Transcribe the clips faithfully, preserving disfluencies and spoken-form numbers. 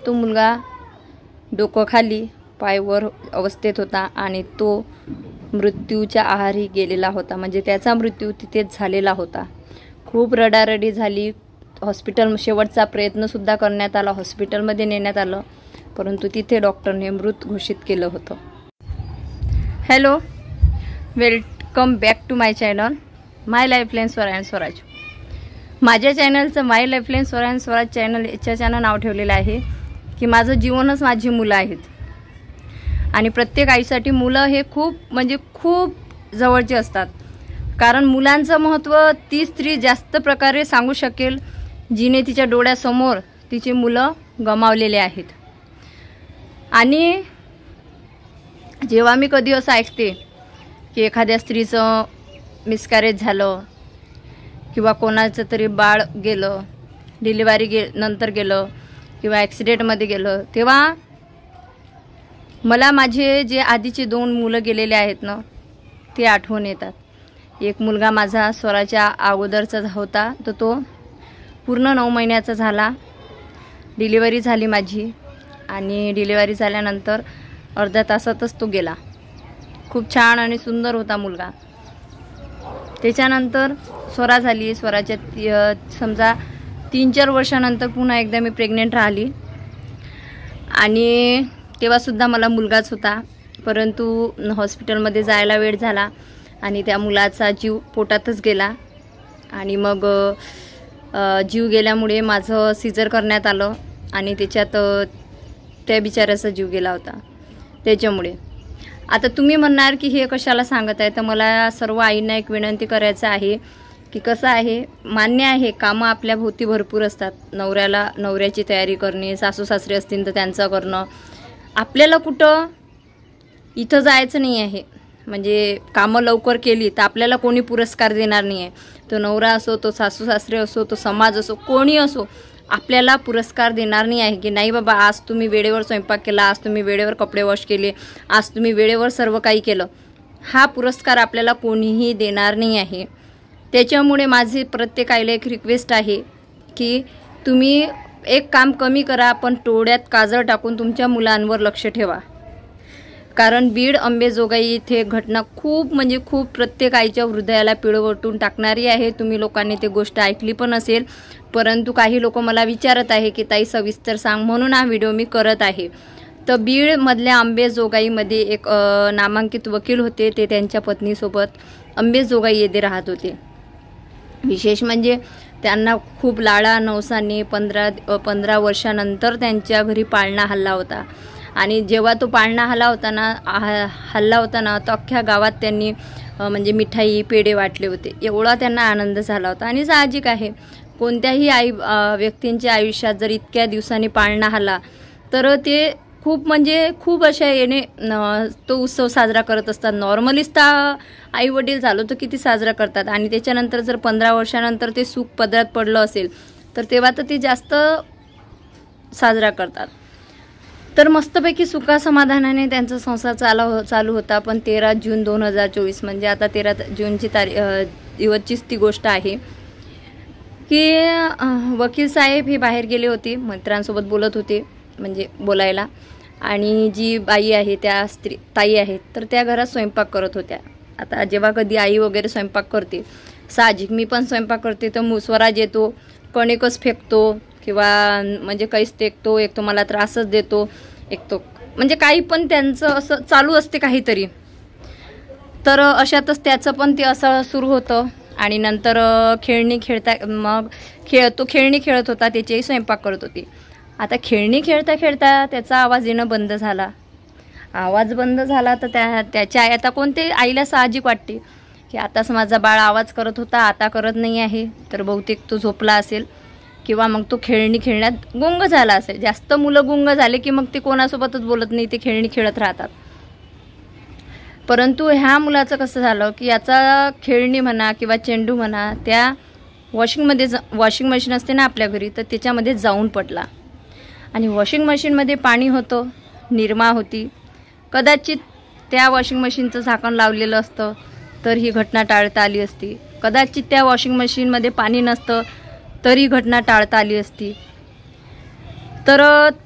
तो मुलगा डोकं खाली पायवर अवस्थेत होता आणि तो मृत्यूच्या आहारी गेलेला होता, म्हणजे त्याचा मृत्यू तिथेच झालेला होता। खूप रडारडी झाली, हॉस्पिटल शेवटचा प्रयत्नसुद्धा करण्यात आला, हॉस्पिटलमध्ये नेण्यात आलं, परंतु तिथे डॉक्टरने मृत घोषित केलं होतं। Hello, welcome back to my channel my lifeline Swara and Swaraj. माझ्या चॅनलचं my lifeline Swara and Swaraj channel याच्यानं नाव ठेवलेलं आहे की माझं जीवनच माझी मुलं आहेत आणि प्रत्येक आईसाठी मुलं हे खूप म्हणजे खूप जवळचे असतात, कारण मुलांचं महत्त्व ती स्त्री जास्त प्रकारे सांगू शकेल जिने तिच्या डोळ्यासमोर तिची मुलं गमावलेले आहेत। आणि जेव्हा मी कधी असं ऐकते की एखाद्या स्त्रीचं मिसकॅरेज झालं किंवा कोणाचं तरी बाळ गेलं, डिलिव्हरी गे नंतर गेलं किंवा ॲक्सिडेंटमध्ये गेलं, तेव्हा मला माझे जे आधीचे दोन मुलं गेलेले आहेत ना ते आठवण येतात। एक मुलगा माझा स्वराच्या अगोदरचा होता, तर तो पूर्ण नऊ महिन्याचा झाला, डिलिव्हरी झाली माझी आणि डिलिव्हरी झाल्यानंतर अर्ध्या तासातच तो गेला। खूप छान आणि सुंदर होता मुलगा। त्याच्यानंतर स्वरा झाली, स्वराच्या समजा तीन चार वर्षानंतर पुन्हा एकदा मी प्रेग्नेंट राहिली आणि तेव्हासुद्धा मला मुलगाच होता, परंतु हॉस्पिटलमध्ये जायला वेळ झाला आणि त्या मुलाचा जीव पोटातच गेला आणि मग जीव गेल्यामुळे माझं सीझर करण्यात आलं आणि त्याच्यात त्या बिचाऱ्याचा जीव गेला होता। त्याच्यामुळे आता तुम्ही म्हणणार की हे कशाला सांगत आहे, तर मला सर्व आईंना एक विनंती करायचं आहे की कसं आहे, मान्य आहे कामं आपल्या भोवती भरपूर असतात, नवऱ्याला नवऱ्याची तयारी करणे, सासू सासरे असतील तर त्यांचं करणं, आपल्याला कुठं इथं जायचं नाही आहे, म्हणजे कामं लवकर केली तर आपल्याला कोणी पुरस्कार देणार नाही आहे, तो नवरा असो, तो सासू सासरे असो, तो समाज असो, कोणी असो, आपल्याला पुरस्कार देणार नाही आहे की नाही बाबा आज तुम्ही वेळेवर स्वयंपाक केला, आज तुम्ही वेळेवर कपडे वॉश केले, आज तुम्ही वेळेवर सर्व काही केलं, हा पुरस्कार आपल्याला कोणीही देणार नाही आहे। त्याच्यामुळे माझी प्रत्येक आईला एक रिक्वेस्ट आहे की तुम्ही एक काम कमी करा, पण डोळ्यात काजळ टाकून तुमच्या मुलांवर लक्ष ठेवा, कारण बीड अंबेजोगाई इथे घटना खूप म्हणजे खूप प्रत्येक आईच्या हृदयाला पिळवटून टाकणारी आहे। तुम्ही लोकांनी ते गोष्ट ऐकली पण असेल, परंतु काही लोक मला विचारत आहे की ताई सविस्तर सांग, म्हणून हा व्हिडिओ मी करत आहे। तर बीडमधल्या अंबेजोगाईमध्ये एक नामांकित वकील होते, ते त्यांच्या पत्नीसोबत अंबेजोगाई येथे राहत होते। विशेष म्हणजे त्यांना खूप लाडा नवसाने पंधरा पंधरा वर्षानंतर त्यांच्या घरी पाळणा हल्ला होता आणि जेव्हा तो पाळणा हल्ला होता ना हल्ला होता ना तर अख्ख्या गावात त्यांनी म्हणजे मिठाई पेढे वाटले होते, एवढा त्यांना आनंद झाला होता। आणि साहजिक आहे कोणत्याही आई व्यक्तींच्या आयुष्यात जर इतक्या दिवसांनी पाळणा हल्ला तर ते खूप म्हणजे खूप अशा येणे तो उत्सव साजरा करत असतात। नॉर्मलीच तर आई वडील झालो तर किती साजरा करतात आणि त्याच्यानंतर जर पंधरा वर्षानंतर ते सुख पदरात पडलं असेल तर तेव्हा तर ते जास्त साजरा करतात। तर मस्तपैकी सुखासमाधानाने त्यांचा संसार चालू चालू होता। पण तेरा जून दोन हजार चोवीस म्हणजे आता तेरा जूनची तारीख दिवसचीच ती गोष्ट आहे की वकील साहेब हे बाहेर गेले होते, मित्रांसोबत बोलत होते म्हणजे बोलायला, आणि जी बाई आहे त्या स्त्री ताई आहेत तर त्या घरात स्वयंपाक करत होत्या। आता जेव्हा कधी आई वगैरे स्वयंपाक करते, साहजिक मी पण स्वयंपाक करते, तर मुसवराज येतो, कणिकच फेकतो किंवा म्हणजे काहीच फेकतो, एक तो मला त्रासच देतो, एक तो म्हणजे काही पण त्यांचं असं चालू असते काहीतरी। तर अशातच त्याचं पण ते असं सुरू होतं आणि नंतर खेळणी खेळता मग खेळ तो खेळणी खेळत होता, त्याचेही स्वयंपाक करत होती। आता खेळणी खेळता खेळता त्याचा आवाज येणं बंद झाला, आवाज बंद झाला तर त्या त्याच्या आई आता कोणते आईला साहजिक वाटते की आताच माझा बाळ आवाज करत होता, आता करत नाही आहे, तर बहुतेक तो झोपला असेल किंवा मग तो खेळणी खेळण्यात गुंग झाला असेल। जास्त मुलं गुंग झाले की मग ते कोणासोबतच बोलत नाही, ते खेळणी खेळत राहतात। परंतु ह्या मुलाचं कसं झालं की याचा खेळणी म्हणा किंवा चेंडू म्हणा त्या वॉशिंगमध्ये वॉशिंग मशीन असते ना आपल्या घरी, तर त्याच्यामध्ये जाऊन पडला आणि वॉशिंग मशीनमध्ये पाणी होतं, निरमा होती, कदाचित त्या वॉशिंग मशीनचं झाकण लावलेलं असतं तर ही घटना टाळता आली असती, कदाचित त्या वॉशिंग मशीनमध्ये पाणी नसतं तरी घटना टाळता आली असती। तर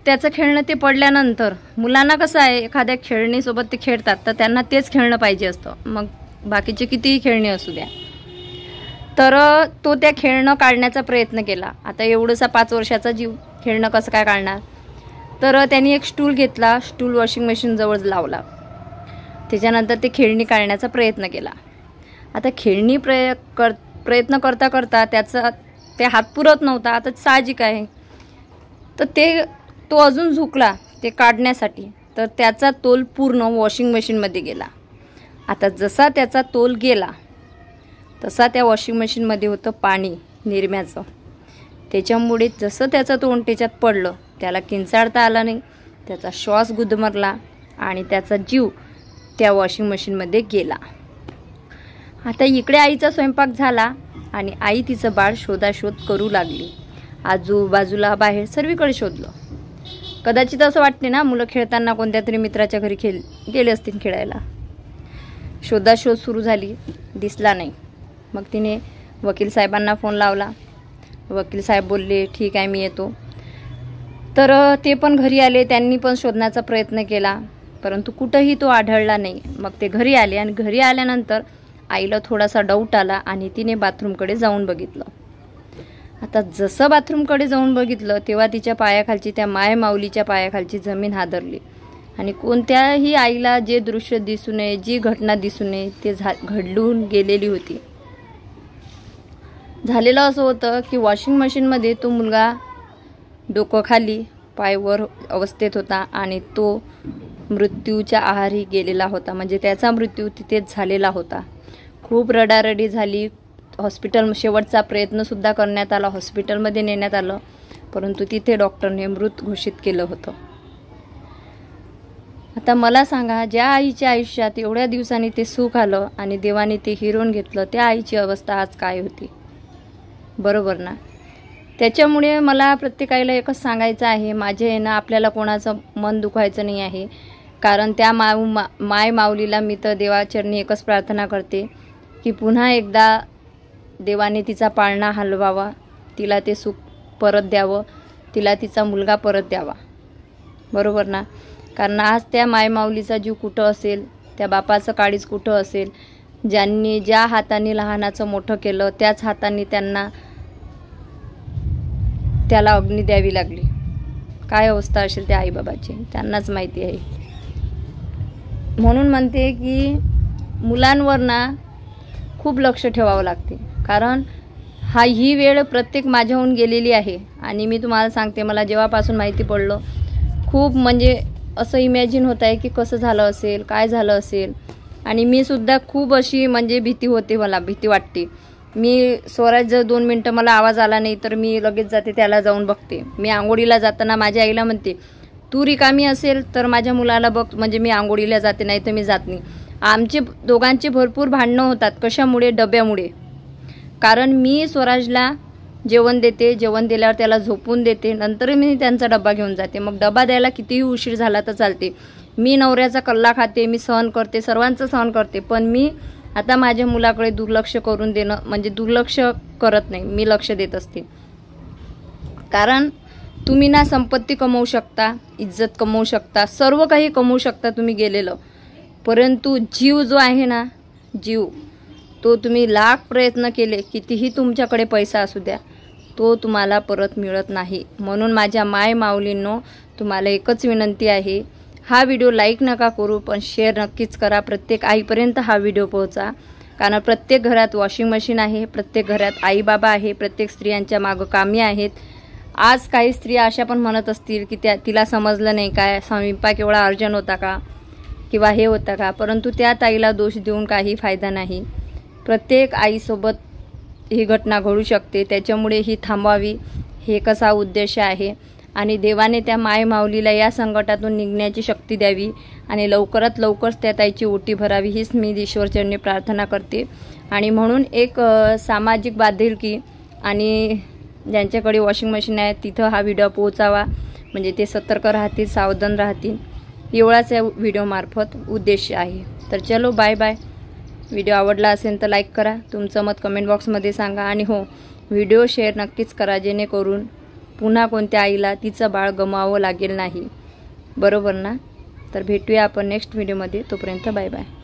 त्याचं खेळणं ते पडल्यानंतर मुलांना कसं आहे, एखाद्या खेळणीसोबत ते खेळतात तर त्यांना तेच खेळणं पाहिजे असतं, मग बाकीचे कितीही खेळणी असू द्या. तर तो त्या खेळणं काढण्याचा प्रयत्न केला. आता एवढंसा पाच वर्षाचा जीव खेळणं कसं काय काढणार. तर त्यांनी एक स्टूल घेतला, स्टूल वॉशिंग मशीनजवळ लावला. त्याच्यानंतर ते खेळणी काढण्याचा प्रयत्न केला. आता खेळणी प्रय कर प्रयत्न करता करता त्याचा ते हात पुरत नव्हता. आता साहजिक आहे. तर ते तो अजून झुकला ते काढण्यासाठी, तर त्याचा तोल पूर्ण वॉशिंग मशीनमध्ये गेला. आता जसा त्याचा तोल गेला तसा त्या वॉशिंग मशीनमध्ये होतं पाणी निरम्याचं. त्याच्यामुळे जसं त्याचं तोंड त्याच्यात पडलं, त्याला किंचाळता आला नाही, त्याचा श्वास गुदमरला आणि त्याचा जीव त्या वॉशिंग मशीनमध्ये गेला. आता इकडे आईचा स्वयंपाक झाला आणि आई तिचं बाळ शोधाशोध करू लागली. आजूबाजूला बाहेर सर्वीकडे शोधलं. कदाचित असं वाटते ना, मुलं खेळताना कोणत्या तरी मित्राच्या घरी खेळ गेले असतील खेळायला. शोधाशोध सुरू झाली, दिसला नाही. मग तिने वकील साहेबांना फोन लावला. वकील साहेब बोलले ठीक आहे मी येतो. तर ते पण घरी आले. त्यांनी पण शोधण्याचा प्रयत्न केला, परंतु कुठंही तो आढळला नाही. मग ते घरी आले आणि घरी आल्यानंतर आईला थोडासा डाऊट आला आणि तिने बाथरूमकडे जाऊन बघितलं. आता जसं बाथरूमकडे जाऊन बघितलं तेव्हा तिच्या पायाखालची, त्या माय माऊलीच्या पायाखालची जमीन हादरली आणि कोणत्याही आईला जे दृश्य दिसू नये, जी घटना दिसू नये ते झा घडलून गेलेली होती. झालेलं असं होतं की वॉशिंग मशीनमध्ये तो मुलगा डोकं खाली पायवर अवस्थेत होता आणि तो मृत्यूच्या आहारी गेलेला होता. म्हणजे त्याचा मृत्यू तिथेच झालेला होता. खूप रडारडी झाली. हॉस्पिटल शेवटचा प्रयत्नसुद्धा करण्यात आला, हॉस्पिटलमध्ये नेण्यात आलं, परंतु तिथे डॉक्टरने मृत घोषित केलं होतं. आता मला सांगा, ज्या आईच्या आयुष्यात एवढ्या दिवसांनी ते सुख आलं आणि देवाने ते हिरवून घेतलं, त्या आईची अवस्था आज काय होती. बरोबर ना. त्याच्यामुळे मला प्रत्येक आईला एकच सांगायचं आहे, माझे आहे ना आपल्याला कोणाचं मन दुखायचं नाही आहे. कारण त्या माऊ मा माय माऊलीला मी तर देवाचरणी एकच प्रार्थना करते की पुन्हा एकदा देवाने तिचा पाळणा हलवावा, तिला ते सुख परत द्यावं, तिला तिचा मुलगा परत द्यावा. बरोबर ना. कारण आज त्या मायमाऊलीचा जीव कुठं असेल, त्या बापाचं काळीज कुठं असेल, ज्यांनी ज्या हाताने लहानाचं मोठं केलं त्याच हाताने त्यांना त्याला अग्नी द्यावी लागली. काय अवस्था असेल त्या आईबाबाची त्यांनाच माहिती आहे. म्हणून म्हणते की मुलांवर ना खूप लक्ष ठेवावं लागते. कारण हा ही वेळ प्रत्येक माझ्याहून गेलेली आहे आणि मी तुम्हाला सांगते, मला जेव्हापासून माहिती पडलं खूप म्हणजे असं इमॅजिन होत आहे की कसं झालं असेल, काय झालं असेल. आणि मी सुद्धा खूप अशी म्हणजे भीती होते, मला भीती वाटते. मी स्वराज जर दोन मिनटं मला आवाज आला नाही तर मी लगेच जाते, त्याला जाऊन बघते. मी आंघोळीला जाताना माझ्या आईला म्हणते तू रिकामी असेल तर माझ्या मुलाला बघ, म्हणजे मी आंघोळीला जाते, नाही तर मी जात नाही. आमचे दोघांचे भरपूर भांडणं होतात. कशामुळे? डब्यामुळे. कारण मी स्वराजला जेवण देते, जेवण दिल्यावर त्याला झोपून देते, नंतर मी त्यांचा डब्बा घेऊन जाते. मग डब्बा द्यायला कितीही उशीर झाला तर चालते. मी नवऱ्याचा कल्ला खाते, मी सहन करते, सर्वांचं सहन करते, पण मी आता माझ्या मुलाकडे दुर्लक्ष करून देणं म्हणजे दुर्लक्ष करत नाही, मी लक्ष देत असते. कारण तुम्ही ना संपत्ती कमवू शकता, इज्जत कमवू शकता, सर्व काही कमवू शकता तुम्ही गेलेलं, परंतु जीव जो आहे ना, जीव तो तुम्ही लाख प्रयत्न केले, कितीही तुमच्याकडे पैसा असू द्या, तो तुम्हाला परत मिळत नाही. म्हणून माझ्या माय माऊलींनो तुम्हाला एकच विनंती आहे, हा व्हिडिओ लाईक नका करू पण शेअर नक्कीच करा. प्रत्येक आईपर्यंत हा व्हिडिओ पोहोचा. कारण प्रत्येक घरात वॉशिंग मशीन आहे, प्रत्येक घरात आई बाबा आहे, प्रत्येक स्त्रियांच्या मागं कामी आहेत. आज काही स्त्रिया अशा पण म्हणत असतील की त्या तिला समजलं नाही काय, स्वयंपाक एवढा अर्जंट होता का किंवा हे होता का, परंतु त्या ताईला दोष देऊन काही फायदा नाही. प्रत्येक आईसोबत ही घटना घडू शकते, त्याच्यामुळे ही थांबवावी हे कसा उद्देश आहे. आणि देवाने त्या माय माऊलीला या संकटातून निघण्याची शक्ती द्यावी आणि लवकरात लवकर त्या ताईची ओटी भरावी हीच मी ईश्वरचरणी प्रार्थना करते. आणि म्हणून एक सामाजिक बांधिलकी आणि ज्यांच्याकडे वॉशिंग मशीन आहे तिथं हा व्हिडिओ पोहोचावा, म्हणजे ते सतर्क राहतील, सावधान राहतील, एवढाच या व्हिडिओमार्फत उद्देश आहे. तर चलो बाय बाय. व्हिडिओ आवडला असेल तर लाईक करा, तुमचं मत कमेंट बॉक्समध्ये सांगा आणि हो व्हिडिओ शेअर नक्कीच करा, जेणेकरून पुन्हा कोणत्या आईला तिचं बाळ गमावं लागेल नाही, बरोबर ना? तर भेटूया आपण नेक्स्ट व्हिडिओमध्ये. तोपर्यंत बाय बाय.